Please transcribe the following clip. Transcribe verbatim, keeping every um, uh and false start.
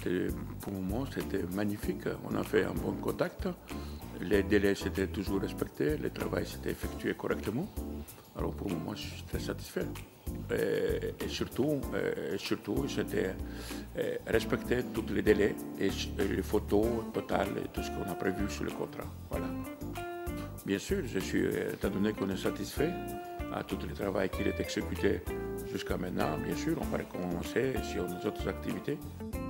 pour le moment, c'était magnifique. On a fait un bon contact. Les délais s'étaient toujours respectés, le travail s'était effectué correctement. Alors pour le moment, je suis très satisfait. Et, et surtout, et surtout c'était respecter tous les délais et, et les photos totales et tout ce qu'on a prévu sur le contrat. Voilà. Bien sûr, je suis, étant donné qu'on est satisfait à tout le travail qui est exécuté jusqu'à maintenant, bien sûr, on va recommencer sur nos autres activités.